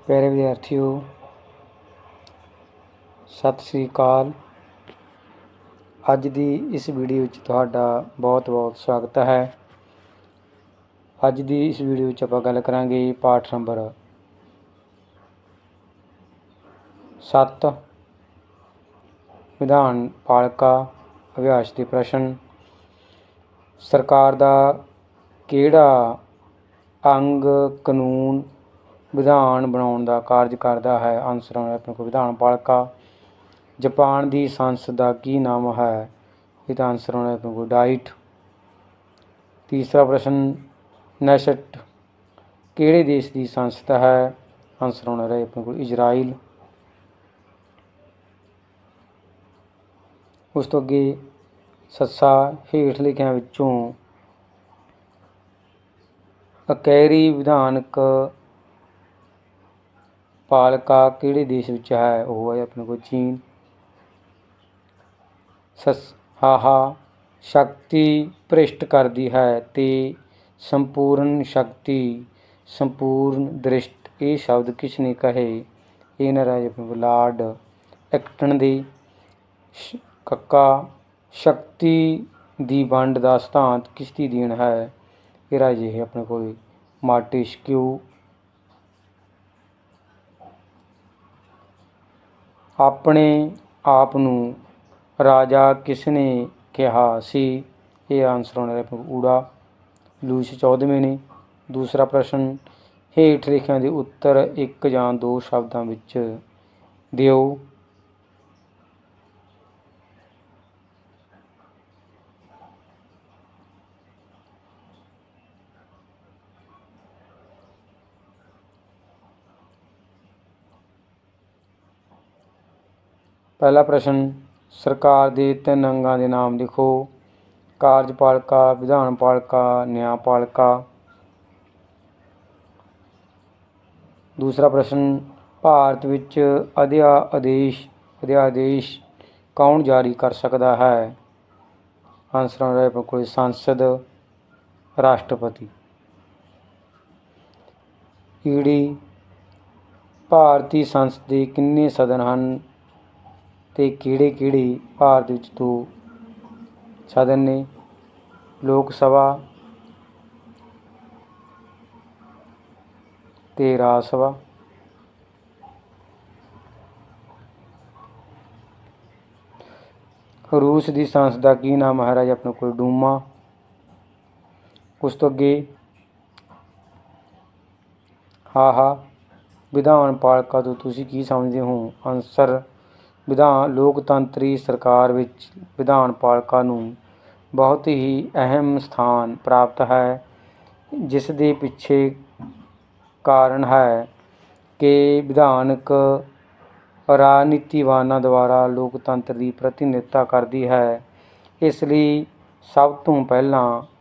प्यारे विद्यार्थियों, सत श्री अकाल। अज की इस वीडियो में तुहाडा बहुत बहुत स्वागत है। अज की इस वीडियो में आपां गल करांगे पाठ नंबर 7 विधान पालिका अभ्यास के प्रश्न। सरकार का किहड़ा अंग कानून विधान बनाउण का कार्य करता है? आंसर अपने को विधान पालिका। जापान की संसद का की नाम है? इसका आंसर होना अपने को डाइट। तीसरा प्रश्न, नेशट किहड़े देश की संस्था है? आंसर होना रहे अपने को इजराइल। उस तो अगे सस्सा हेठ लिखियां विचों अकैरी विधानक पालिका किहड़े देश विच है? वो है अपने को चीन। हाहा शक्ति भ्रिष्ट करती है ते संपूर्ण शक्ति संपूर्ण दृष्ट, ये शब्द किसने कहे? ये न राजे अपने को लॉर्ड एक्टन दी। कक्का शक्ति दी वंड का सिद्धांत किसकी देन है? ये राजे है अपने को मार्टिस्क्यू। अपने आप नूं राजा किसने कहा सी? ये आंसर होना है ऊड़ा लुईस 14वें ने। दूसरा प्रश्न, हेठ लिखियां दे उत्तर एक जां दो शब्दां विच दिओ। पहला प्रश्न, सरकार के 3 अंगां के नाम लिखो। कार्यपालिका, विधान पालिका, न्यायपालिका। दूसरा प्रश्न, भारत विच अध्यादेश कौन जारी कर सकता है? आंसर हो रहा है संसद, राष्ट्रपति। ईडी भारतीय संसद के कितने सदन हैं ते किहड़े किहड़े? भारत विच 2 सदन ने, लोक सभा ते राज सभा। रूस की संसद का की नाम है राजा अपने को डूमा। उस तो अगे हाहा विधान पालिका तो तुसी की समझते हो? आंसर विधान लोकतंत्री सरकार विच विधान पालिका नूं बहुत ही अहम स्थान प्राप्त है, जिस दे पिछे कारण है कि विधानक राजनीतिवानां द्वारा लोकतंत्र की प्रतिनिधित्व करती है। इसलिए सब तो पहला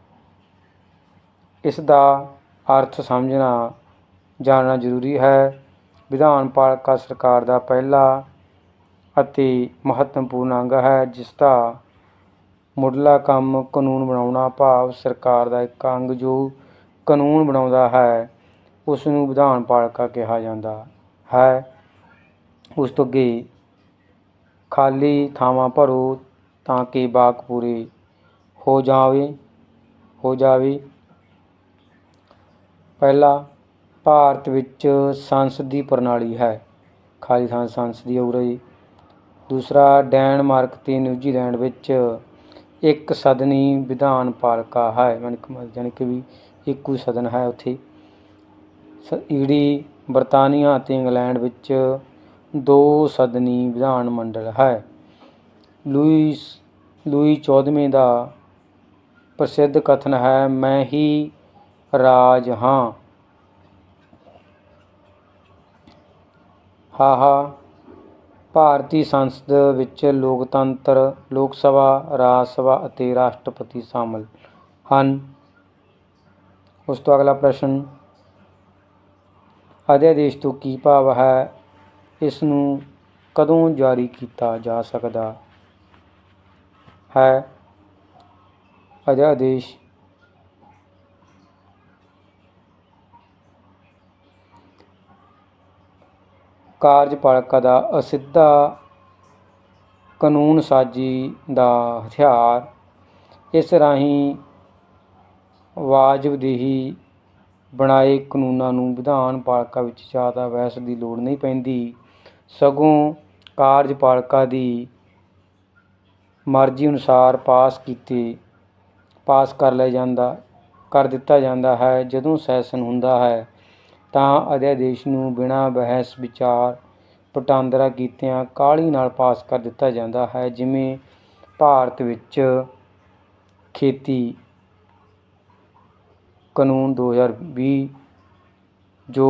इसका अर्थ समझना जानना जरूरी है। विधान पालिका सरकार का पहला अति महत्वपूर्ण अंग है, जिसका मुढ़ला काम कानून बनाउणा, भाव सरकार का एक अंग जो कानून बनाउंदा है उसनूं विधान पालिका कहा जाता है। उस तो अगे खाली थावां भरो तां कि वाक पूरे हो जावे। पहला, भारत विच संसदी प्रणाली है, खाली थां संसदी हो रही। दूसरा, डेनमार्क ते न्यूजीलैंड विच एक सदनी विधान पालिका है, यानी कि भी एक ही सदन है उत्थे। ईडी बरतानिया ते इंग्लैंड विच 2 सदनी विधान मंडल है। लुई 14वें का प्रसिद्ध कथन है, मैं ही राज हाँ। हाहा भारतीय संसद विच लोकतंत्र लोक सभा, राज सभा अते राष्ट्रपति शामिल हैं। उस तो अगला प्रश्न, अध्यादेश तो की भाव है? इसनूं कदों जारी किया जा सकता है? अध्यादेश ਕਾਰਜਪਾਲਿਕਾ ਦਾ ਅਸਿੱਧਾ ਕਾਨੂੰਨ ਸਾਜ਼ੀ ਦਾ ਹਥਿਆਰ। ਇਸ ਰਾਹੀਂ ਵਾਜਬਦੇਹੀ ਬਣਾਏ ਕਾਨੂੰਨਾਂ ਨੂੰ ਵਿਧਾਨ ਪਾਲਿਕਾ ਵਿੱਚ ਜ਼ਿਆਦਾ ਬਹਿਸ ਦੀ ਲੋੜ ਨਹੀਂ ਪੈਂਦੀ, ਸਗੋਂ ਕਾਰਜਪਾਲਿਕਾ ਦੀ ਮਰਜ਼ੀ ਅਨੁਸਾਰ ਪਾਸ ਕਰ ਦਿੱਤਾ ਜਾਂਦਾ ਹੈ। ਜਦੋਂ ਸੈਸ਼ਨ ਹੁੰਦਾ ਹੈ ਤਾਂ ਅਧਿਆਦੇਸ਼ ਨੂੰ ਬਿਨਾਂ ਬਹਿਸ ਵਿਚਾਰ ਵਟਾਂਦਰਾ ਕੀਤਿਆਂ ਕਾਹਲੀ ਨਾਲ ਪਾਸ ਕਰ ਦਿੱਤਾ ਜਾਂਦਾ ਹੈ। ਜਿਵੇਂ ਭਾਰਤ ਵਿੱਚ ਖੇਤੀ ਕਾਨੂੰਨ 2020 ਜੋ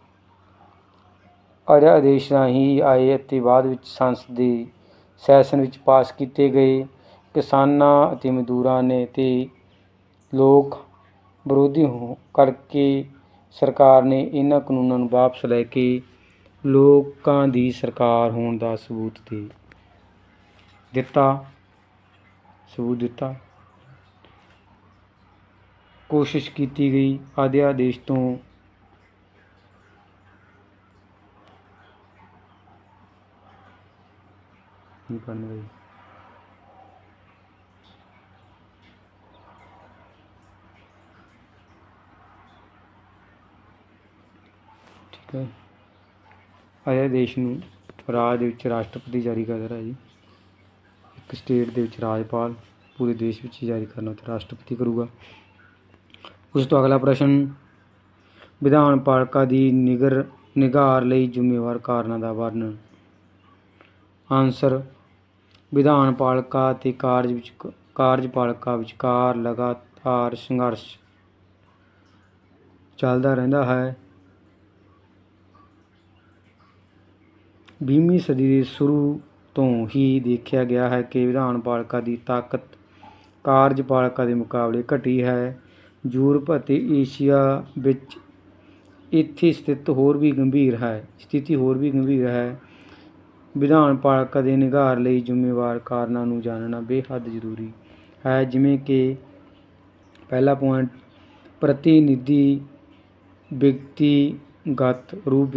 ਅਧਿਆਦੇਸ਼ ਰਾਹੀਂ ਆਏ ਅਤੇ ਬਾਅਦ ਵਿੱਚ ਸੰਸਦ ਦੇ ਸੈਸ਼ਨ ਵਿੱਚ ਪਾਸ ਕੀਤੇ ਗਏ। ਕਿਸਾਨਾਂ ਅਤੇ ਮਜ਼ਦੂਰਾਂ ਨੇ ਤੇ ਲੋਕ ਵਿਰੋਧੀ ਕਰਕੇ ਸਰਕਾਰ ਨੇ ਇਹਨਾਂ ਕਾਨੂੰਨਾਂ ਨੂੰ ਵਾਪਸ ਲੈ ਕੇ ਲੋਕਾਂ ਦੀ ਸਰਕਾਰ ਹੋਣ ਦਾ ਸਬੂਤ ਦਿੱਤਾ। ਕੋਸ਼ਿਸ਼ ਕੀਤੀ ਗਈ ਅਧਿਆਦੇਸ਼ ਤੋਂ ਅਧਿਆਦੇਸ਼ ਨੂੰ ਰਾਜ ਦੇ ਵਿੱਚ ਰਾਸ਼ਟਰਪਤੀ ਜਾਰੀ ਕਰਦਾ ਹੈ ਜੀ। ਇੱਕ ਸਟੇਟ ਦੇ ਵਿੱਚ ਰਾਜਪਾਲ, ਪੂਰੇ ਦੇਸ਼ ਵਿੱਚ ਜਾਰੀ ਕਰਨਾ ਉੱਥੇ ਰਾਸ਼ਟਰਪਤੀ ਕਰੂਗਾ। ਉਸ ਤੋਂ ਅਗਲਾ ਪ੍ਰਸ਼ਨ, ਵਿਧਾਨ ਪਾਲਿਕਾ ਦੀ ਨਿਗਾਰ ਲਈ ਜ਼ਿੰਮੇਵਾਰ ਕਾਰਨਾਂ ਦਾ ਵਰਣਨ। ਆਨਸਰ, ਵਿਧਾਨ ਪਾਲਿਕਾ ਅਤੇ ਕਾਰਜਪਾਲਿਕਾ ਵਿਚਕਾਰ ਲਗਾਤਾਰ ਸੰਘਰਸ਼ ਚੱਲਦਾ ਰਹਿੰਦਾ ਹੈ। 20ਵੀਂ ਸਦੀ ਦੇ ਸ਼ੁਰੂ ਤੋਂ ਹੀ ਦੇਖਿਆ ਗਿਆ ਹੈ ਕਿ ਵਿਧਾਨ ਪਾਲਿਕਾ ਦੀ ਤਾਕਤ ਕਾਰਜਪਾਲਿਕਾ ਦੇ ਮੁਕਾਬਲੇ ਘਟੀ ਹੈ। ਯੂਰਪ ਅਤੇ ਏਸ਼ੀਆ ਵਿੱਚ ਇੱਥੇ ਸਥਿਤੀ ਹੋਰ ਵੀ ਗੰਭੀਰ ਹੈ। ਵਿਧਾਨ ਪਾਲਿਕਾ ਦੇ ਨਿਗਾਰ ਲਈ ਜ਼ਿੰਮੇਵਾਰ ਕਾਰਨਾਂ ਨੂੰ ਜਾਣਨਾ ਬੇਹੱਦ ਜ਼ਰੂਰੀ ਹੈ। ਜਿਵੇਂ ਕਿ ਪਹਿਲਾ ਪੁਆਇੰਟ, ਪ੍ਰਤੀਨਿਧੀ ਵਿਅਕਤੀਗਤ ਰੂਪ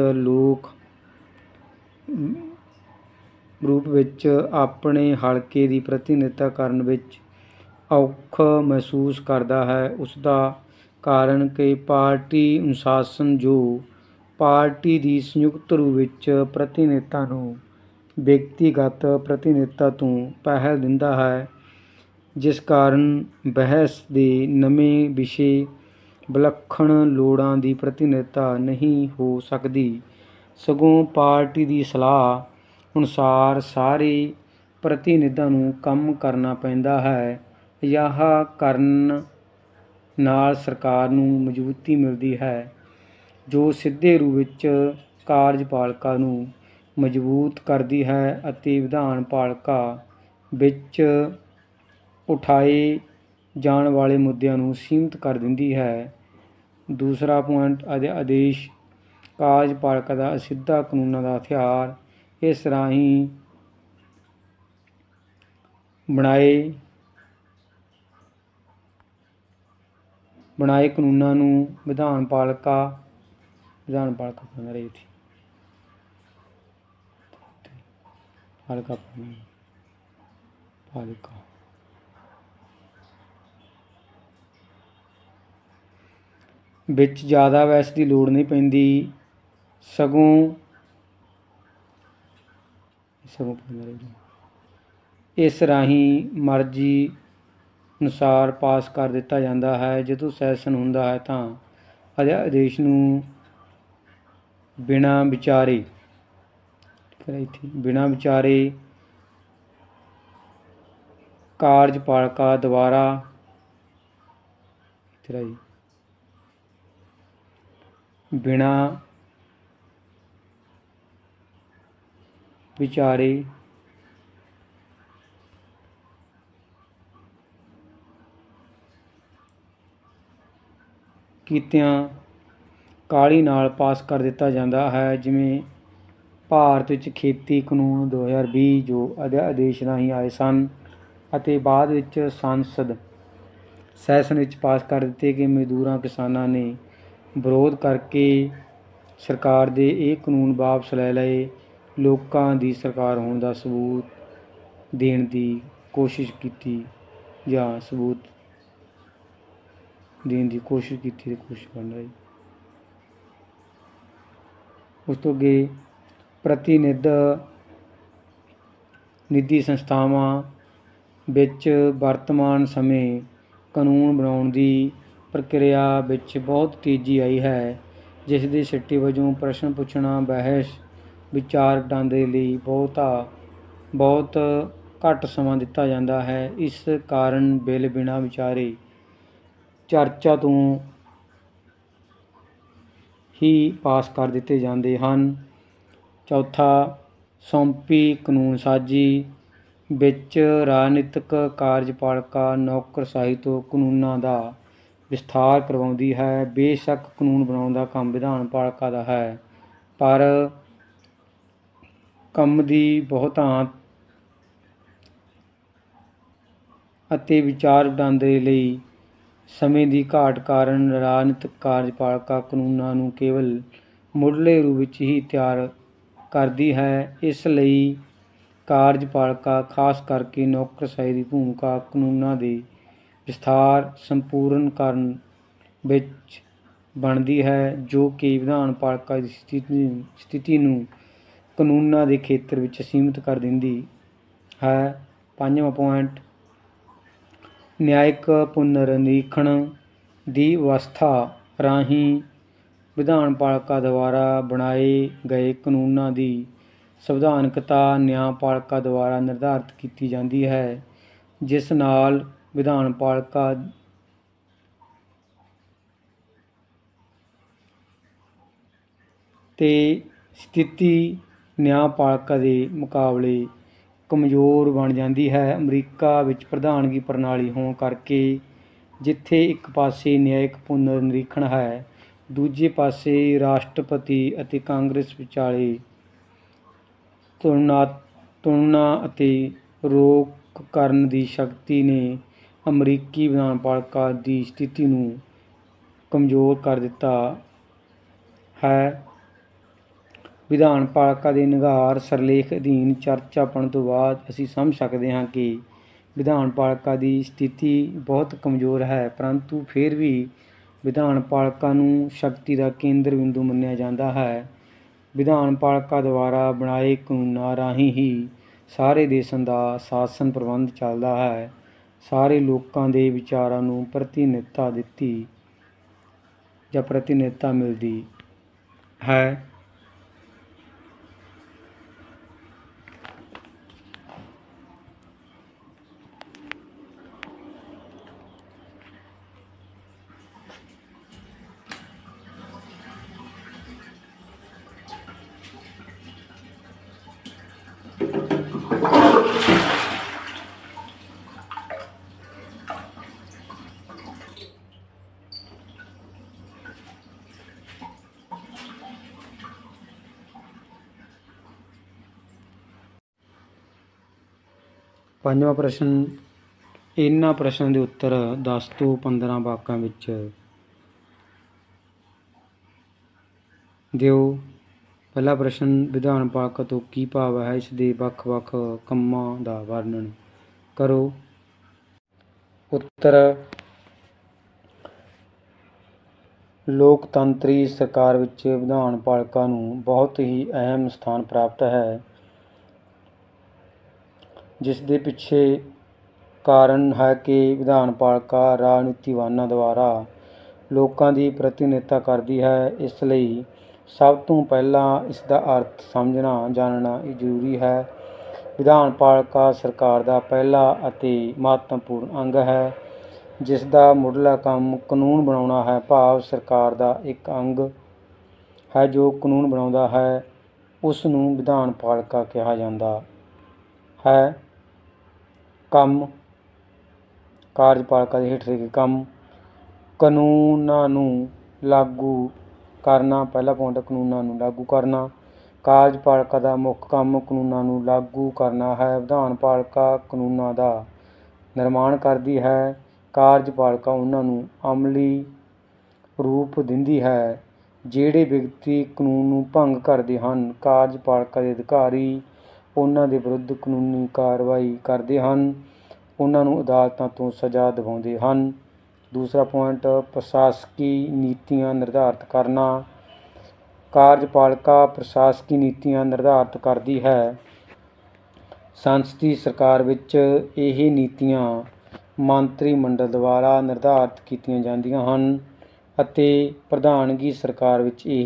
ਵਿੱਚ ਆਪਣੇ ਹਲਕੇ ਦੀ ਪ੍ਰਤੀਨਿਧਤਾ ਕਰਨ ਵਿੱਚ ਔਖਾ ਮਹਿਸੂਸ ਕਰਦਾ ਹੈ। ਉਸ ਦਾ ਕਾਰਨ ਕਿ ਪਾਰਟੀ ਅਨੁਸ਼ਾਸਨ ਜੋ ਪਾਰਟੀ ਦੀ ਸੰਯੁਕਤ ਰੂਪ ਵਿੱਚ ਪ੍ਰਤੀਨਿਧਤਾ ਨੂੰ ਵਿਅਕਤੀਗਤ ਪ੍ਰਤੀਨਿਧਤਾ ਤੋਂ ਪਹਿਲ ਦਿੰਦਾ ਹੈ, ਜਿਸ ਕਾਰਨ ਬਹਿਸ ਦੇ ਨਵੇਂ ਵਿਸ਼ੇ ਵਿਲੱਖਣ ਲੋੜਾਂ ਦੀ ਪ੍ਰਤੀਨਿਧਤਾ ਨਹੀਂ ਹੋ ਸਕਦੀ, ਸਗੋਂ ਪਾਰਟੀ ਦੀ ਸਲਾਹ ਅਨੁਸਾਰ ਸਾਰੇ ਪ੍ਰਤੀਨਿਧਾਂ ਨੂੰ ਕੰਮ ਕਰਨਾ ਪੈਂਦਾ ਹੈ। ਅਜਿਹਾ ਕਰਨ ਨਾਲ ਸਰਕਾਰ ਨੂੰ ਮਜ਼ਬੂਤੀ ਮਿਲਦੀ ਹੈ, ਜੋ ਸਿੱਧੇ ਰੂਪ ਵਿੱਚ ਕਾਰਜਪਾਲਿਕਾ ਨੂੰ ਮਜ਼ਬੂਤ ਕਰਦੀ ਹੈ ਅਤੇ ਵਿਧਾਨ ਪਾਲਿਕਾ ਵਿੱਚ ਉਠਾਏ ਜਾਣ ਵਾਲੇ ਮੁੱਦਿਆਂ ਨੂੰ ਸੀਮਿਤ ਕਰ ਦਿੰਦੀ ਹੈ। ਦੂਸਰਾ ਪੁਆਇੰਟ, ਅਧਿਆਦੇਸ਼ ਕਾਰਜਪਾਲਿਕਾ ਦਾ ਅਸਿੱਧਾ ਕਾਨੂੰਨਾਂ ਦਾ ਹਥਿਆਰ। ਇਸ ਰਾਹੀਂ ਬਣਾਏ ਕਾਨੂੰਨਾਂ ਨੂੰ ਵਿਧਾਨ ਪਾਲਿਕਾ ਵਿੱਚ ਜ਼ਿਆਦਾ ਬਹਿਸ ਦੀ ਲੋੜ ਨਹੀਂ ਪੈਂਦੀ, ਸਗੋਂ ਇਸ ਰਾਹੀਂ ਮਰਜ਼ੀ ਅਨੁਸਾਰ ਪਾਸ ਕਰ ਦਿੱਤਾ ਜਾਂਦਾ ਹੈ। ਜਦੋਂ ਸੈਸ਼ਨ ਹੁੰਦਾ ਹੈ ਤਾਂ ਅਧਿਆਦੇਸ਼ ਨੂੰ ਬਿਨਾਂ ਵਿਚਾਰੇ ਕਾਰਜਪਾਲਿਕਾ ਦੁਆਰਾ ਕੀਤਿਆਂ ਕਾਹਲੀ ਨਾਲ ਪਾਸ ਕਰ ਦਿੱਤਾ ਜਾਂਦਾ ਹੈ। ਜਿਵੇਂ ਭਾਰਤ ਵਿੱਚ ਖੇਤੀ ਕਾਨੂੰਨ 2020 ਜੋ ਅਧਿਆਦੇਸ਼ ਰਾਹੀਂ ਆਏ ਸਨ ਅਤੇ ਬਾਅਦ ਵਿੱਚ ਸੰਸਦ ਸੈਸ਼ਨ ਵਿੱਚ ਪਾਸ ਕਰ ਦਿੱਤੇ ਗਏ। ਮਜ਼ਦੂਰਾਂ ਕਿਸਾਨਾਂ ਨੇ ਵਿਰੋਧ ਕਰਕੇ ਸਰਕਾਰ ਦੇ ਇਹ ਕਾਨੂੰਨ ਵਾਪਸ ਲੈ ਲਏ। ਲੋਕਾਂ ਦੀ ਸਰਕਾਰ ਹੋਣ ਦਾ ਸਬੂਤ ਦੇਣ ਦੀ ਕੋਸ਼ਿਸ਼ ਕੀਤੀ ਜਾਂ ਸਬੂਤ ਦੇਣ ਦੀ ਕੋਸ਼ਿਸ਼ ਕੀਤੀ ਤੇ ਕੋਸ਼ਿਸ਼ ਬਣ ਰਹੀ। ਉਸ ਤੋਂ ਅੱਗੇ ਨਿਧੀ ਸੰਸਥਾਵਾਂ ਵਿੱਚ ਵਰਤਮਾਨ ਸਮੇਂ ਕਾਨੂੰਨ ਬਣਾਉਣ ਦੀ ਪ੍ਰਕਿਰਿਆ ਵਿੱਚ ਬਹੁਤ ਤੇਜ਼ੀ ਆਈ ਹੈ, ਜਿਸ ਦੇ ਸਿੱਟੇ ਵਜੋਂ ਪ੍ਰਸ਼ਨ ਪੁੱਛਣਾ, ਬਹਿਸ ਵਿਚਾਰ ਵਟਾਂਦਰੇ ਲਈ ਬਹੁਤ ਘੱਟ ਸਮਾਂ ਦਿੱਤਾ ਜਾਂਦਾ ਹੈ। ਇਸ ਕਾਰਨ ਬਿੱਲ ਬਿਨਾਂ ਵਿਚਾਰੇ ਚਰਚਾ ਤੋਂ ਹੀ ਪਾਸ ਕਰ ਦਿੱਤੇ ਜਾਂਦੇ ਹਨ। ਚੌਥਾ, ਸੌਂਪੀ ਕਾਨੂੰਨਸਾਜ਼ੀ ਵਿੱਚ ਰਾਜਨੀਤਿਕ ਕਾਰਜਪਾਲਿਕਾ ਨੌਕਰਸ਼ਾਹੀ ਤੋਂ ਕਾਨੂੰਨਾਂ ਦਾ ਵਿਸਥਾਰ ਕਰਵਾਉਂਦੀ ਹੈ। ਬੇਸ਼ੱਕ ਕਾਨੂੰਨ ਬਣਾਉਣ ਦਾ ਕੰਮ ਵਿਧਾਨ ਪਾਲਿਕਾ ਦਾ ਹੈ, ਪਰ ਕੰਮ ਦੀ ਬਹੁਤਾਤ ਅਤੇ ਵਿਚਾਰ ਵਟਾਂਦਰੇ ਲਈ ਸਮੇਂ ਦੀ ਘਾਟ ਕਾਰਨ ਰਾਜਨੀਤਿਕ ਕਾਰਜਪਾਲਿਕਾ ਕਾਨੂੰਨਾਂ ਨੂੰ ਕੇਵਲ ਮੁੱਢਲੇ ਰੂਪ ਵਿੱਚ ਹੀ ਤਿਆਰ ਕਰਦੀ ਹੈ। ਇਸ ਲਈ ਕਾਰਜਪਾਲਿਕਾ, ਖਾਸ ਕਰਕੇ ਨੌਕਰਸ਼ਾਹੀ ਦੀ ਭੂਮਿਕਾ ਕਾਨੂੰਨਾਂ ਦੇ ਵਿਸਥਾਰ ਸੰਪੂਰਨ ਕਰਨ ਵਿੱਚ ਬਣਦੀ ਹੈ, ਜੋ ਕਿ ਵਿਧਾਨ ਪਾਲਿਕਾ ਦੀ ਸਥਿਤੀ ਨੂੰ ਕਾਨੂੰਨਾਂ ਦੇ ਖੇਤਰ ਵਿੱਚ ਸੀਮਿਤ ਕਰ ਦਿੰਦੀ ਹੈ। ਪੰਜਵਾਂ ਪੁਆਇੰਟ, ਨਿਆਇਕ ਪੁਨਰ ਨਿਰੀਖਣ ਦੀ ਵਿਵਸਥਾ ਰਾਹੀਂ ਵਿਧਾਨ ਪਾਲਿਕਾ ਦੁਆਰਾ ਬਣਾਏ ਗਏ ਕਾਨੂੰਨਾਂ ਦੀ ਸੰਵਿਧਾਨਿਕਤਾ ਨਿਆਂਪਾਲਿਕਾ ਦੁਆਰਾ ਨਿਰਧਾਰਿਤ ਕੀਤੀ ਜਾਂਦੀ ਹੈ, ਜਿਸ ਨਾਲ ਵਿਧਾਨ ਪਾਲਿਕਾ ਦੀ ਸਥਿਤੀ ਨਿਆਂਪਾਲਿਕਾ ਦੇ ਮੁਕਾਬਲੇ ਕਮਜ਼ੋਰ ਬਣ ਜਾਂਦੀ ਹੈ। ਅਮਰੀਕਾ ਵਿੱਚ ਪ੍ਰਧਾਨਗੀ ਪ੍ਰਣਾਲੀ ਹੋਣ ਕਰਕੇ, ਜਿੱਥੇ ਇੱਕ ਪਾਸੇ ਨਿਆਇਕ ਪੁਨਰ ਨਿਰੀਖਣ ਹੈ, ਦੂਜੇ ਪਾਸੇ ਰਾਸ਼ਟਰਪਤੀ ਅਤੇ ਕਾਂਗਰਸ ਵਿਚਾਲੇ ਤੁਲਨਾ ਅਤੇ ਰੋਕ ਕਰਨ ਦੀ ਸ਼ਕਤੀ ਨੇ ਅਮਰੀਕੀ ਵਿਧਾਨ ਪਾਲਿਕਾ ਦੀ ਸਥਿਤੀ ਨੂੰ ਕਮਜ਼ੋਰ ਕਰ ਦਿੱਤਾ ਹੈ। ਵਿਧਾਨ ਪਾਲਿਕਾ ਦੇ ਨਿਘਾਰ ਸਿਰਲੇਖ ਅਧੀਨ ਚਰਚਾ ਪੜ੍ਹਨ ਤੋਂ ਬਾਅਦ ਅਸੀਂ ਸਮਝ ਸਕਦੇ ਹਾਂ ਕਿ ਵਿਧਾਨ ਪਾਲਿਕਾ ਦੀ ਸਥਿਤੀ ਬਹੁਤ ਕਮਜ਼ੋਰ ਹੈ, ਪਰੰਤੂ ਫਿਰ ਵੀ ਵਿਧਾਨ ਪਾਲਿਕਾ ਨੂੰ ਸ਼ਕਤੀ ਦਾ ਕੇਂਦਰ ਬਿੰਦੂ ਮੰਨਿਆ ਜਾਂਦਾ ਹੈ। ਵਿਧਾਨ ਪਾਲਿਕਾ ਦੁਆਰਾ ਬਣਾਏ ਕਾਨੂੰਨਾਂ ਰਾਹੀਂ ਹੀ ਸਾਰੇ ਦੇਸ਼ਾਂ ਦਾ ਸ਼ਾਸਨ ਪ੍ਰਬੰਧ ਚੱਲਦਾ ਹੈ। ਸਾਰੇ ਲੋਕਾਂ ਦੇ ਵਿਚਾਰਾਂ ਨੂੰ ਪ੍ਰਤੀਨਿਧਤਾ ਮਿਲਦੀ ਹੈ। ਪੰਜਵਾਂ ਪ੍ਰਸ਼ਨ, ਇਹਨਾਂ ਪ੍ਰਸ਼ਨਾਂ ਦੇ ਉੱਤਰ 10 ਤੋਂ 15 ਵਾਕਾਂ ਵਿੱਚ ਦਿਓ। ਪਹਿਲਾ ਪ੍ਰਸ਼ਨ, ਵਿਧਾਨ ਪਾਲਿਕਾ ਤੋਂ ਕੀ ਭਾਵ ਹੈ? ਇਸ ਦੇ ਵੱਖ-ਵੱਖ ਕੰਮਾਂ ਦਾ ਵਰਣਨ ਕਰੋ। ਉੱਤਰ, ਲੋਕਤੰਤਰੀ ਸਰਕਾਰ ਵਿੱਚ ਵਿਧਾਨ ਪਾਲਿਕਾ ਨੂੰ ਬਹੁਤ ਹੀ ਅਹਿਮ ਸਥਾਨ ਪ੍ਰਾਪਤ ਹੈ, ਜਿਸ ਦੇ ਪਿੱਛੇ ਕਾਰਨ ਹੈ ਕਿ ਵਿਧਾਨ ਪਾਲਿਕਾ ਰਾਜਨੀਤੀਵਾਨਾਂ ਦੁਆਰਾ ਲੋਕਾਂ ਦੀ ਪ੍ਰਤੀਨਿਧਤਾ ਕਰਦੀ ਹੈ। ਇਸ ਲਈ ਸਭ ਤੋਂ ਪਹਿਲਾਂ ਇਸ ਦਾ ਅਰਥ ਸਮਝਣਾ ਜਾਣਨਾ ਜ਼ਰੂਰੀ ਹੈ। ਵਿਧਾਨ ਪਾਲਿਕਾ ਸਰਕਾਰ ਦਾ ਪਹਿਲਾ ਅਤੇ ਮਹੱਤਵਪੂਰਨ ਅੰਗ ਹੈ, ਜਿਸ ਦਾ ਮੁੱਢਲਾ ਕੰਮ ਕਾਨੂੰਨ ਬਣਾਉਣਾ ਹੈ। ਭਾਵ ਸਰਕਾਰ ਦਾ ਇੱਕ ਅੰਗ ਹੈ ਜੋ ਕਾਨੂੰਨ ਬਣਾਉਂਦਾ ਹੈ, ਉਸ ਨੂੰ ਵਿਧਾਨ ਪਾਲਿਕਾ ਕਿਹਾ ਜਾਂਦਾ ਹੈ। ਕੰਮ, ਕਾਰਜਪਾਲਿਕਾ ਦੇ ਹੇਠਲੇ ਕੰਮ, ਕਾਨੂੰਨਾਂ ਨੂੰ ਲਾਗੂ ਕਰਨਾ। ਪਹਿਲਾ ਪੁਆਇੰਟ, ਕਾਨੂੰਨਾਂ ਨੂੰ ਲਾਗੂ ਕਰਨਾ। ਕਾਰਜਪਾਲਿਕਾ ਦਾ ਮੁੱਖ ਕੰਮ ਕਾਨੂੰਨਾਂ ਨੂੰ ਲਾਗੂ ਕਰਨਾ ਹੈ। ਵਿਧਾਨ ਪਾਲਿਕਾ ਕਾਨੂੰਨਾਂ ਦਾ ਨਿਰਮਾਣ ਕਰਦੀ ਹੈ, ਕਾਰਜਪਾਲਿਕਾ ਉਹਨਾਂ ਨੂੰ ਅਮਲੀ ਰੂਪ ਦਿੰਦੀ ਹੈ। ਜਿਹੜੇ ਵਿਅਕਤੀ ਕਾਨੂੰਨ ਨੂੰ ਭੰਗ ਕਰਦੇ ਹਨ, ਕਾਰਜਪਾਲਿਕਾ ਦੇ ਅਧਿਕਾਰੀ ਉਹਨਾਂ ਦੇ ਵਿਰੁੱਧ ਕਾਨੂੰਨੀ ਕਾਰਵਾਈ ਕਰਦੇ ਹਨ, ਉਹਨਾਂ ਨੂੰ ਅਦਾਲਤਾਂ ਤੋਂ ਸਜ਼ਾ ਦਿਵਾਉਂਦੇ ਹਨ। ਦੂਸਰਾ ਪੁਆਇੰਟ, ਪ੍ਰਸ਼ਾਸਕੀ ਨੀਤੀਆਂ ਨਿਰਧਾਰਿਤ ਕਰਨਾ। ਕਾਰਜਪਾਲਿਕਾ ਪ੍ਰਸ਼ਾਸਕੀ ਨੀਤੀਆਂ ਨਿਰਧਾਰਿਤ ਕਰਦੀ ਹੈ। ਸੰਸਦੀ ਸਰਕਾਰ ਵਿੱਚ ਇਹ ਨੀਤੀਆਂ ਮੰਤਰੀ ਮੰਡਲ ਦੁਆਰਾ ਨਿਰਧਾਰਿਤ ਕੀਤੀਆਂ ਜਾਂਦੀਆਂ ਹਨ ਅਤੇ ਪ੍ਰਧਾਨਗੀ ਸਰਕਾਰ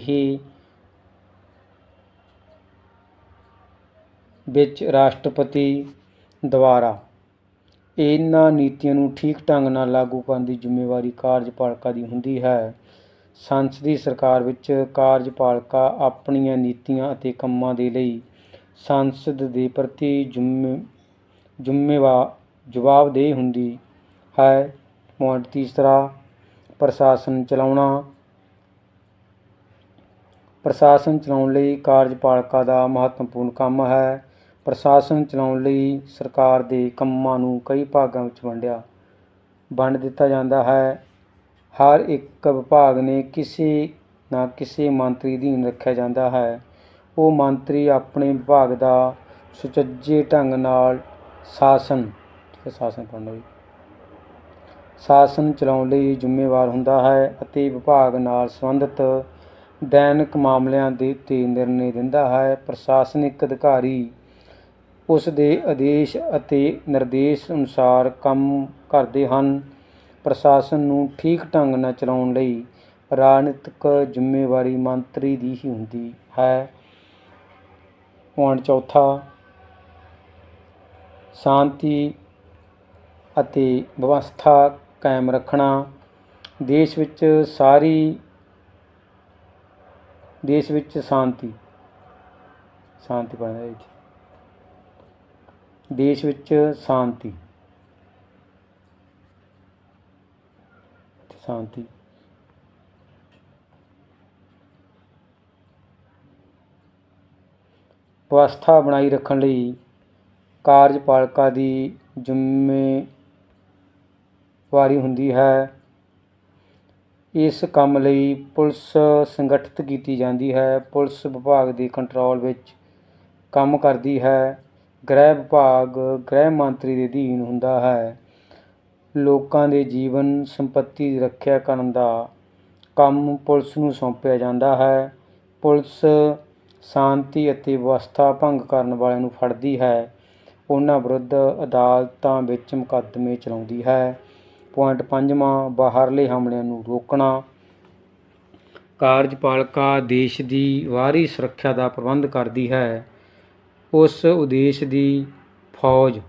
ਵਿੱਚ ਰਾਸ਼ਟਰਪਤੀ ਦੁਆਰਾ। ਇਹਨਾਂ ਨੀਤੀਆਂ ਨੂੰ ਠੀਕ ਢੰਗ ਨਾਲ ਲਾਗੂ ਕਰਨ ਦੀ ਜ਼ਿੰਮੇਵਾਰੀ ਕਾਰਜਪਾਲਿਕਾ ਦੀ ਹੁੰਦੀ ਹੈ। ਸੰਸਦੀ ਸਰਕਾਰ ਵਿੱਚ ਕਾਰਜਪਾਲਿਕਾ ਆਪਣੀਆਂ ਨੀਤੀਆਂ ਅਤੇ ਕੰਮਾਂ ਦੇ ਲਈ ਸੰਸਦ ਦੇ ਪ੍ਰਤੀ ਜਵਾਬਦੇਹ ਹੁੰਦੀ ਹੈ। ਪੁਆਇੰਟ ਤੀਸਰਾ, ਪ੍ਰਸ਼ਾਸਨ ਚਲਾਉਣਾ। ਪ੍ਰਸ਼ਾਸਨ ਚਲਾਉਣ ਲਈ ਕਾਰਜਪਾਲਿਕਾ ਦਾ ਮਹੱਤਵਪੂਰਨ ਕੰਮ ਹੈ। ਪ੍ਰਸ਼ਾਸਨ ਚਲਾਉਣ ਲਈ ਸਰਕਾਰ ਦੇ ਕੰਮਾਂ ਨੂੰ ਕਈ ਭਾਗਾਂ ਵਿੱਚ ਵੰਡ ਦਿੱਤਾ ਜਾਂਦਾ ਹੈ। ਹਰ ਇੱਕ ਵਿਭਾਗ ਨੇ ਕਿਸੇ ਨਾ ਕਿਸੇ ਮੰਤਰੀ ਅਧੀਨ ਰੱਖਿਆ ਜਾਂਦਾ ਹੈ। ਉਹ ਮੰਤਰੀ ਆਪਣੇ ਵਿਭਾਗ ਦਾ ਸੁਚੱਜੇ ਢੰਗ ਨਾਲ ਸ਼ਾਸਨ ਚਲਾਉਣ ਲਈ ਜ਼ਿੰਮੇਵਾਰ ਹੁੰਦਾ ਹੈ ਅਤੇ ਵਿਭਾਗ ਨਾਲ ਸੰਬੰਧਿਤ ਦੈਨਿਕ ਮਾਮਲਿਆਂ ਦੇ ਉੱਤੇ ਨਿਰਣੇ ਦਿੰਦਾ ਹੈ। ਪ੍ਰਸ਼ਾਸਨਿਕ ਅਧਿਕਾਰੀ ਉਸ ਦੇ ਆਦੇਸ਼ ਅਤੇ ਨਿਰਦੇਸ਼ ਅਨੁਸਾਰ ਕੰਮ ਕਰਦੇ ਹਨ। ਪ੍ਰਸ਼ਾਸਨ ਨੂੰ ਠੀਕ ਢੰਗ ਨਾਲ ਚਲਾਉਣ ਲਈ ਰਾਜਨੀਤਿਕ ਜ਼ਿੰਮੇਵਾਰੀ ਮੰਤਰੀ ਦੀ ਹੀ ਹੁੰਦੀ ਹੈ। ਪੁਆਇੰਟ ਚੌਥਾ, ਸ਼ਾਂਤੀ ਅਤੇ ਵਿਵਸਥਾ ਕਾਇਮ ਰੱਖਣਾ। ਦੇਸ਼ ਵਿੱਚ ਸ਼ਾਂਤੀ ਵਿਵਸਥਾ ਬਣਾਈ ਰੱਖਣ ਲਈ ਕਾਰਜਪਾਲਿਕਾ ਦੀ ਜ਼ਿੰਮੇਵਾਰੀ ਹੁੰਦੀ ਹੈ। ਇਸ ਕੰਮ ਲਈ ਪੁਲਿਸ ਸੰਗਠਿਤ ਕੀਤੀ ਜਾਂਦੀ ਹੈ। ਪੁਲਿਸ ਵਿਭਾਗ ਦੇ ਕੰਟਰੋਲ ਵਿੱਚ ਕੰਮ ਕਰਦੀ ਹੈ। ਗ੍ਰਹਿ ਵਿਭਾਗ ਗ੍ਰਹਿ ਮੰਤਰੀ ਦੇ ਅਧੀਨ ਹੁੰਦਾ ਹੈ। ਲੋਕਾਂ ਦੇ ਜੀਵਨ ਸੰਪੱਤੀ ਦੀ ਰੱਖਿਆ ਕਰਨ ਦਾ ਕੰਮ ਪੁਲਿਸ ਨੂੰ ਸੌਂਪਿਆ ਜਾਂਦਾ ਹੈ। ਪੁਲਿਸ ਸ਼ਾਂਤੀ ਅਤੇ ਵਿਵਸਥਾ ਭੰਗ ਕਰਨ ਵਾਲਿਆਂ ਨੂੰ ਫੜਦੀ ਹੈ, ਉਹਨਾਂ ਵਿਰੁੱਧ ਅਦਾਲਤਾਂ ਵਿੱਚ ਮੁਕੱਦਮੇ ਚਲਾਉਂਦੀ ਹੈ। ਪੁਆਇੰਟ ਪੰਜਵਾਂ, ਬਾਹਰਲੇ ਹਮਲਿਆਂ ਨੂੰ ਰੋਕਣਾ। ਕਾਰਜਪਾਲਿਕਾ ਦੇਸ਼ ਦੀ ਬਾਹਰੀ ਸੁਰੱਖਿਆ ਦਾ ਪ੍ਰਬੰਧ ਕਰਦੀ ਹੈ। ਉਸ ਉਦੇਸ਼ ਦੀ ਫੌਜ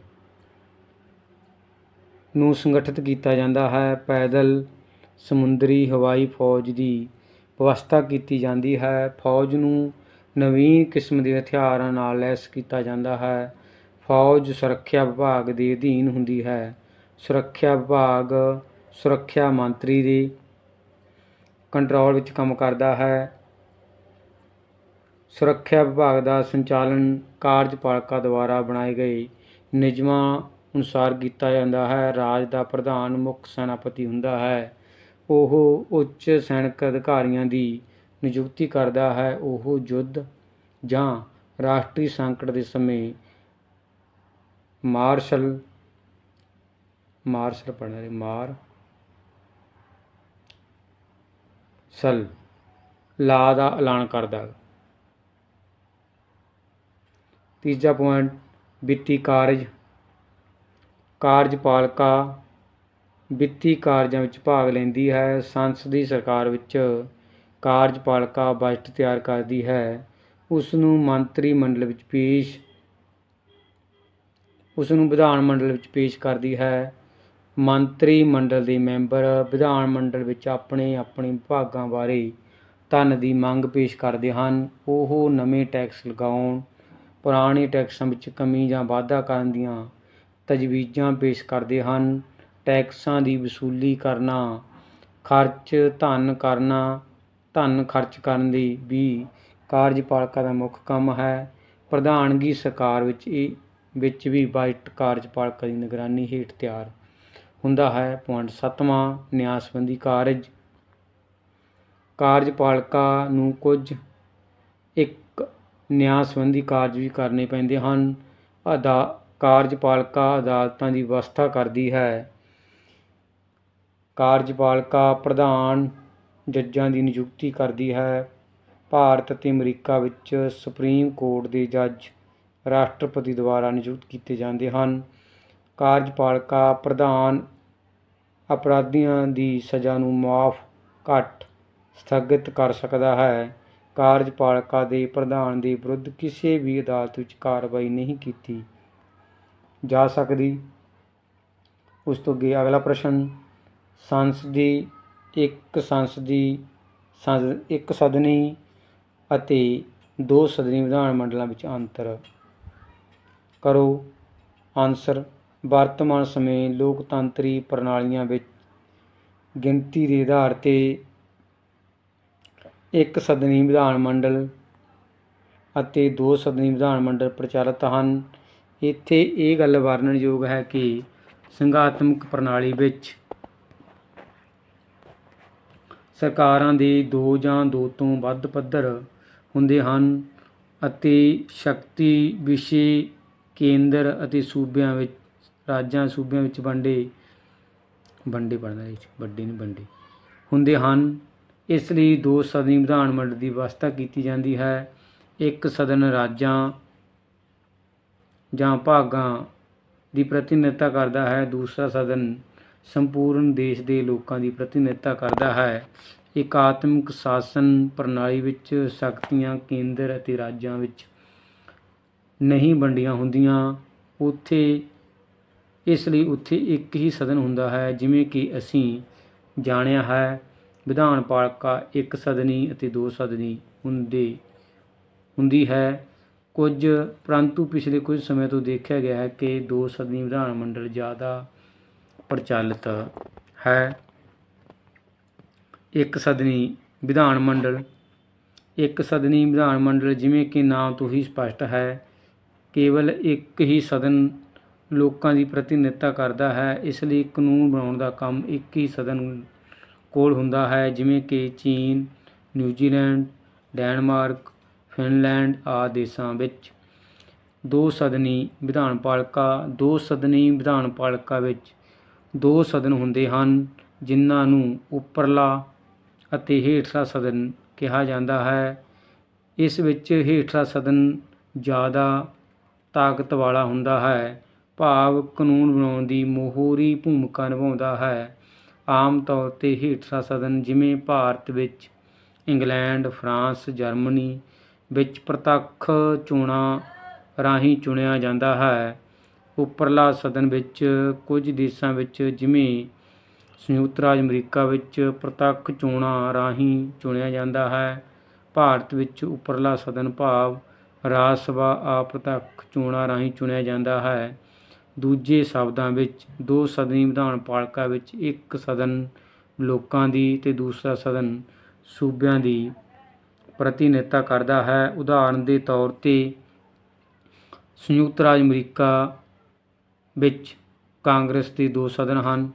ਨੂੰ ਸੰਗਠਿਤ ਕੀਤਾ ਜਾਂਦਾ ਹੈ। ਪੈਦਲ, ਸਮੁੰਦਰੀ, ਹਵਾਈ ਫੌਜ ਦੀ ਵਿਵਸਥਾ ਕੀਤੀ ਜਾਂਦੀ ਹੈ। ਫੌਜ ਨੂੰ ਨਵੀਨ ਕਿਸਮ ਦੇ ਹਥਿਆਰਾਂ ਨਾਲ ਲੈਸ ਕੀਤਾ ਜਾਂਦਾ ਹੈ। ਫੌਜ ਸੁਰੱਖਿਆ ਵਿਭਾਗ ਦੇ ਅਧੀਨ ਹੁੰਦੀ ਹੈ। ਸੁਰੱਖਿਆ ਵਿਭਾਗ ਸੁਰੱਖਿਆ ਮੰਤਰੀ ਦੇ ਕੰਟਰੋਲ ਵਿੱਚ ਕੰਮ ਕਰਦਾ ਹੈ। ਸੁਰੱਖਿਆ ਵਿਭਾਗ ਦਾ ਸੰਚਾਲਨ ਕਾਰਜਪਾਲਿਕਾ ਦੁਆਰਾ ਬਣਾਏ ਗਏ ਨਿਯਮਾਂ ਅਨੁਸਾਰ ਕੀਤਾ ਜਾਂਦਾ ਹੈ। ਰਾਜ ਦਾ ਪ੍ਰਧਾਨ ਮੁੱਖ ਸੈਨਾਪਤੀ ਹੁੰਦਾ ਹੈ। ਉਹ ਉੱਚ ਸੈਨਿਕ ਅਧਿਕਾਰੀਆਂ ਦੀ ਨਿਯੁਕਤੀ ਕਰਦਾ ਹੈ। ਉਹ ਯੁੱਧ ਜਾਂ ਰਾਸ਼ਟਰੀ ਸੰਕਟ ਦੇ ਸਮੇਂ ਮਾਰਸ਼ਲ ਲਾਅ ਦਾ ਐਲਾਨ ਕਰਦਾ ਹੈ। ਤੀਜਾ ਪੁਆਇੰਟ, ਵਿੱਤੀ ਕਾਰਜ। ਕਾਰਜਪਾਲਿਕਾ ਵਿੱਤੀ ਕਾਰਜਾਂ ਵਿੱਚ ਭਾਗ ਲੈਂਦੀ ਹੈ। ਸੰਸਦੀ ਸਰਕਾਰ ਵਿੱਚ ਕਾਰਜਪਾਲਿਕਾ ਬਜਟ ਤਿਆਰ ਕਰਦੀ ਹੈ। ਉਸ ਨੂੰ ਵਿਧਾਨ ਮੰਡਲ ਵਿੱਚ ਪੇਸ਼ ਕਰਦੀ ਹੈ। ਮੰਤਰੀ ਮੰਡਲ ਦੇ ਮੈਂਬਰ ਵਿਧਾਨ ਮੰਡਲ ਵਿੱਚ ਆਪਣੇ ਵਿਭਾਗਾਂ ਬਾਰੇ ਧਨ ਦੀ ਮੰਗ ਪੇਸ਼ ਕਰਦੇ ਹਨ। ਉਹ ਨਵੇਂ ਟੈਕਸ ਲਗਾਉਣ, ਪੁਰਾਣੇ ਟੈਕਸਾਂ ਵਿੱਚ ਕਮੀ ਜਾਂ ਵਾਧਾ ਕਰਨ ਦੀਆਂ ਤਜਵੀਜ਼ਾਂ ਪੇਸ਼ ਕਰਦੇ ਹਨ। ਟੈਕਸਾਂ ਦੀ ਵਸੂਲੀ ਕਰਨਾ, ਧਨ ਖਰਚ ਕਰਨ ਦੀ ਵੀ ਕਾਰਜਪਾਲਿਕਾ ਦਾ ਮੁੱਖ ਕੰਮ ਹੈ। ਪ੍ਰਧਾਨਗੀ ਸਰਕਾਰ ਵਿੱਚ ਵੀ ਬਜਟ ਕਾਰਜਪਾਲਿਕਾ ਦੀ ਨਿਗਰਾਨੀ ਹੇਠ ਤਿਆਰ ਹੁੰਦਾ ਹੈ। ਪੁਆਇੰਟ ਸੱਤਵਾਂ, ਨਿਆਂ ਸੰਬੰਧੀ ਕਾਰਜ। ਕਾਰਜਪਾਲਿਕਾ ਨੂੰ ਕੁਝ ਇੱਕ ਨਿਆਂ ਸੰਬੰਧੀ ਕਾਰਜ ਵੀ ਕਰਨੇ ਪੈਂਦੇ ਹਨ। ਕਾਰਜਪਾਲਿਕਾ ਅਦਾਲਤਾਂ ਦੀ ਵਿਵਸਥਾ ਕਰਦੀ ਹੈ। ਕਾਰਜਪਾਲਿਕਾ ਪ੍ਰਧਾਨ ਜੱਜਾਂ ਦੀ ਨਿਯੁਕਤੀ ਕਰਦੀ ਹੈ। ਭਾਰਤ ਅਤੇ ਅਮਰੀਕਾ ਵਿੱਚ ਸੁਪਰੀਮ ਕੋਰਟ ਦੇ ਜੱਜ ਰਾਸ਼ਟਰਪਤੀ ਦੁਆਰਾ ਨਿਯੁਕਤ ਕੀਤੇ ਜਾਂਦੇ ਹਨ। ਕਾਰਜਪਾਲਿਕਾ ਪ੍ਰਧਾਨ ਅਪਰਾਧੀਆਂ ਦੀ ਸਜ਼ਾ ਨੂੰ ਮੁਆਫ ਘੱਟ ਸਥਗਿਤ ਕਰ ਸਕਦਾ ਹੈ। ਕਾਰਜਪਾਲਿਕਾ ਦੇ ਪ੍ਰਧਾਨ ਦੇ ਵਿਰੁੱਧ ਕਿਸੇ ਵੀ ਅਦਾਲਤ ਵਿੱਚ ਕਾਰਵਾਈ ਨਹੀਂ ਕੀਤੀ ਜਾ ਸਕਦੀ। ਉਸ ਤੋਂ ਅੱਗੇ ਅਗਲਾ ਪ੍ਰਸ਼ਨ, ਇੱਕ ਸਦਨੀ ਅਤੇ ਦੋ ਸਦਨੀ ਵਿਧਾਨ ਮੰਡਲਾਂ ਵਿੱਚ ਅੰਤਰ ਕਰੋ। ਆਨਸਰ, ਵਰਤਮਾਨ ਸਮੇਂ ਲੋਕਤੰਤਰੀ ਪ੍ਰਣਾਲੀਆਂ ਵਿੱਚ ਗਿਣਤੀ ਦੇ ਆਧਾਰ 'ਤੇ ਇੱਕ ਸਦਨੀ ਵਿਧਾਨ ਮੰਡਲ ਅਤੇ ਦੋ ਸਦਨੀ ਵਿਧਾਨ ਮੰਡਲ ਪ੍ਰਚਲਿਤ ਹਨ। ਇੱਥੇ ਇਹ ਗੱਲ ਵਰਣਨਯੋਗ ਹੈ ਕਿ ਸੰਘਾਤਮਕ ਪ੍ਰਣਾਲੀ ਵਿੱਚ ਸਰਕਾਰਾਂ ਦੇ ਦੋ ਜਾਂ ਦੋ ਤੋਂ ਵੱਧ ਪੱਧਰ ਹੁੰਦੇ ਹਨ ਅਤੇ ਸ਼ਕਤੀ ਵਿਸ਼ੇ ਕੇਂਦਰ ਅਤੇ ਸੂਬਿਆਂ ਵਿੱਚ ਵੰਡੇ ਹੁੰਦੇ ਹਨ। ਇਸ ਲਈ ਦੋ ਸਦਨੀ ਵਿਧਾਨ ਮੰਡਲ ਦੀ ਵਿਵਸਥਾ ਕੀਤੀ ਜਾਂਦੀ ਹੈ। ਇੱਕ ਸਦਨ ਰਾਜਾਂ ਜਾਂ ਭਾਗਾਂ ਦੀ ਪ੍ਰਤੀਨਿਧਤਾ ਕਰਦਾ ਹੈ। ਦੂਸਰਾ ਸਦਨ ਸੰਪੂਰਨ ਦੇਸ਼ ਦੇ ਲੋਕਾਂ ਦੀ ਪ੍ਰਤੀਨਿਧਤਾ ਕਰਦਾ ਹੈ। ਏਕਾਤਮਕ ਸ਼ਾਸਨ ਪ੍ਰਣਾਲੀ ਵਿੱਚ ਸ਼ਕਤੀਆਂ ਕੇਂਦਰ ਅਤੇ ਰਾਜਾਂ ਵਿੱਚ ਨਹੀਂ ਵੰਡੀਆਂ ਹੁੰਦੀਆਂ। ਇਸ ਲਈ ਉੱਥੇ ਇੱਕ ਹੀ ਸਦਨ ਹੁੰਦਾ ਹੈ। ਜਿਵੇਂ ਕਿ ਅਸੀਂ ਜਾਣਿਆ ਹੈ, ਵਿਧਾਨ ਪਾਲਿਕਾ ਇੱਕ ਸਦਨੀ ਅਤੇ ਦੋ ਸਦਨੀ ਹੁੰਦੀ ਹੈ। ਪਰੰਤੂ ਪਿਛਲੇ ਕੁਝ ਸਮੇਂ ਤੋਂ ਦੇਖਿਆ ਗਿਆ ਹੈ ਕਿ ਦੋ ਸਦਨੀ ਵਿਧਾਨ ਮੰਡਲ ਜ਼ਿਆਦਾ ਪ੍ਰਚਲਿਤ ਹੈ। ਇੱਕ ਸਦਨੀ ਵਿਧਾਨ ਮੰਡਲ ਜਿਵੇਂ ਕਿ ਨਾਮ ਤੋਂ ਹੀ ਸਪਸ਼ਟ ਹੈ, ਕੇਵਲ ਇੱਕ ਹੀ ਸਦਨ ਲੋਕਾਂ ਦੀ ਪ੍ਰਤੀਨਿਧਤਾ ਕਰਦਾ ਹੈ। ਇਸ ਲਈ ਕਾਨੂੰਨ ਬਣਾਉਣ ਦਾ ਕੰਮ ਇੱਕ ਹੀ ਸਦਨ ਕੋਲ ਹੁੰਦਾ ਹੈ। ਜਿਵੇਂ ਕਿ ਚੀਨ, ਨਿਊਜ਼ੀਲੈਂਡ, ਡੈਨਮਾਰਕ, ਫਿਨਲੈਂਡ ਆਦਿ ਦੇਸ਼ਾਂ ਵਿੱਚ। ਦੋ ਸਦਨੀ ਵਿਧਾਨ ਪਾਲਿਕਾ ਵਿੱਚ ਦੋ ਸਦਨ ਹੁੰਦੇ ਹਨ, ਜਿਨ੍ਹਾਂ ਨੂੰ ਉੱਪਰਲਾ ਅਤੇ ਹੇਠਲਾ ਸਦਨ ਕਿਹਾ ਜਾਂਦਾ ਹੈ। ਇਸ ਵਿੱਚ ਹੇਠਲਾ ਸਦਨ ਜ਼ਿਆਦਾ ਤਾਕਤ ਵਾਲਾ ਹੁੰਦਾ ਹੈ, ਭਾਵ ਕਾਨੂੰਨ ਬਣਾਉਣ ਦੀ ਮੋਹਰੀ ਭੂਮਿਕਾ ਨਿਭਾਉਂਦਾ ਹੈ। ਆਮ ਤੌਰ 'ਤੇ ਹੇਠਲਾ ਸਦਨ, ਜਿਵੇਂ ਭਾਰਤ ਵਿੱਚ ਇੰਗਲੈਂਡ, ਫਰਾਂਸ, ਜਰਮਨੀ ਵਿੱਚ ਪ੍ਰਤੱਖ ਚੋਣਾਂ ਰਾਹੀਂ ਚੁਣਿਆ ਜਾਂਦਾ ਹੈ। ਉੱਪਰਲਾ ਸਦਨ ਵਿੱਚ ਕੁਝ ਦੇਸ਼ਾਂ ਵਿੱਚ, ਜਿਵੇਂ ਸੰਯੁਕਤ ਰਾਜ ਅਮਰੀਕਾ ਵਿੱਚ ਪ੍ਰਤੱਖ ਚੋਣਾਂ ਰਾਹੀਂ ਚੁਣਿਆ ਜਾਂਦਾ ਹੈ। ਭਾਰਤ ਵਿੱਚ ਉੱਪਰਲਾ ਸਦਨ ਭਾਵ ਰਾਜ ਸਭਾ ਅਪ੍ਰਤੱਖ ਚੋਣਾਂ ਰਾਹੀਂ ਚੁਣਿਆ ਜਾਂਦਾ ਹੈ। ਦੂਜੇ ਸ਼ਬਦਾਂ ਵਿੱਚ, ਦੋ ਸਦਨੀ ਵਿਧਾਨ ਪਾਲਿਕਾ ਵਿੱਚ ਇੱਕ ਸਦਨ ਲੋਕਾਂ ਦੀ ਅਤੇ ਦੂਸਰਾ ਸਦਨ ਸੂਬਿਆਂ ਦੀ ਪ੍ਰਤੀਨਿਧਤਾ ਕਰਦਾ ਹੈ। ਉਦਾਹਰਨ ਦੇ ਤੌਰ 'ਤੇ, ਸੰਯੁਕਤ ਰਾਜ ਅਮਰੀਕਾ ਵਿੱਚ ਕਾਂਗਰਸ ਦੇ ਦੋ ਸਦਨ ਹਨ,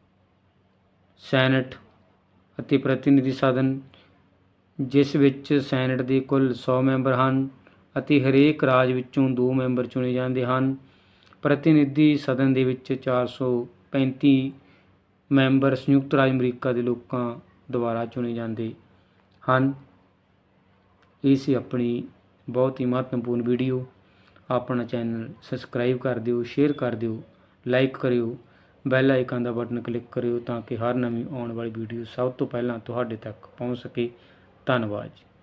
ਸੈਨੇਟ ਅਤੇ ਪ੍ਰਤੀਨਿਧੀ ਸਦਨ, ਜਿਸ ਵਿੱਚ ਸੈਨੇਟ ਦੇ ਕੁੱਲ 100 ਮੈਂਬਰ ਹਨ ਅਤੇ ਹਰੇਕ ਰਾਜ ਵਿੱਚੋਂ 2 ਮੈਂਬਰ ਚੁਣੇ ਜਾਂਦੇ ਹਨ। ਪ੍ਰਤੀਨਿਧੀ ਸਦਨ ਦੇ ਵਿੱਚ 435 ਮੈਂਬਰ ਸੰਯੁਕਤ ਰਾਜ ਅਮਰੀਕਾ ਦੇ ਲੋਕਾਂ ਦੁਆਰਾ ਚੁਣੇ ਜਾਂਦੇ ਹਨ। ਇਹ ਸੀ ਆਪਣੀ ਬਹੁਤ ਹੀ ਮਹੱਤਵਪੂਰਨ ਵੀਡੀਓ। ਆਪਣਾ ਚੈਨਲ ਸਬਸਕ੍ਰਾਈਬ ਕਰ ਦਿਓ, ਸ਼ੇਅਰ ਕਰ ਦਿਓ, ਲਾਈਕ ਕਰਿਓ, ਬੈਲ ਆਈਕਨ ਦਾ ਬਟਨ ਕਲਿੱਕ ਕਰਿਓ ਤਾਂ ਕਿ ਹਰ ਨਵੀਂ ਆਉਣ ਵਾਲੀ ਵੀਡੀਓ ਸਭ ਤੋਂ ਪਹਿਲਾਂ ਤੁਹਾਡੇ ਤੱਕ ਪਹੁੰਚ ਸਕੇ। ਧੰਨਵਾਦ ਜੀ।